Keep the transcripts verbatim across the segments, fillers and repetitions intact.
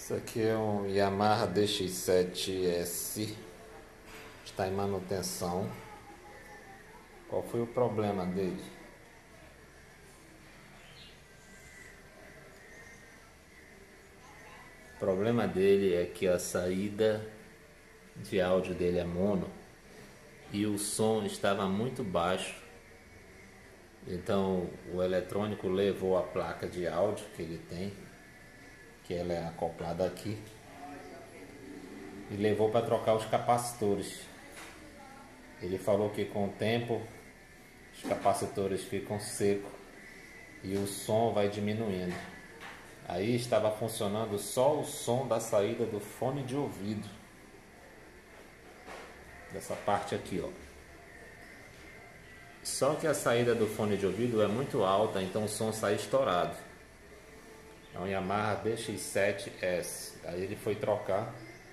Isso aqui é um Yamaha D X sete S, está em manutenção. Qual foi o problema dele? O problema dele é que a saída de áudio dele é mono e o som estava muito baixo. Então o eletrônico levou a placa de áudio que ele tem, que ela é acoplada aqui, e levou para trocar os capacitores. Ele falou que com o tempo os capacitores ficam secos e o som vai diminuindo. Aí estava funcionando só o som da saída do fone de ouvido, dessa parte aqui, ó. Só que a saída do fone de ouvido é muito alta, então o som sai estourado. É um Yamaha D X sete S. Aí ele foi trocar.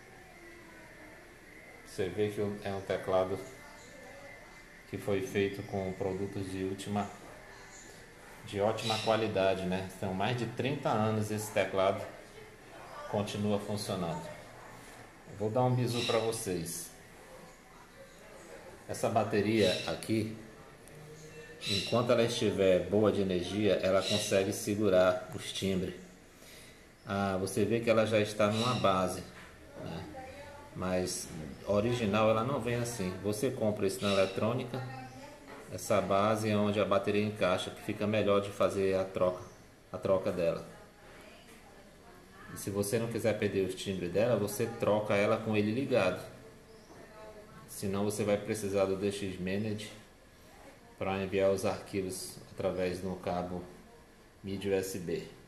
Você vê que é um teclado que foi feito com produtos de última, de ótima qualidade, né? São mais de trinta anos esse teclado continua funcionando. Eu vou dar um bisu para vocês. Essa bateria aqui, enquanto ela estiver boa de energia, ela consegue segurar os timbres. Ah, você vê que ela já está numa base, né? Mas original ela não vem assim. Você compra isso na eletrônica, essa base é onde a bateria encaixa, que fica melhor de fazer a troca, a troca dela. E se você não quiser perder os timbres dela, você troca ela com ele ligado. Senão você vai precisar do D X Manage para enviar os arquivos através do cabo midi U S B.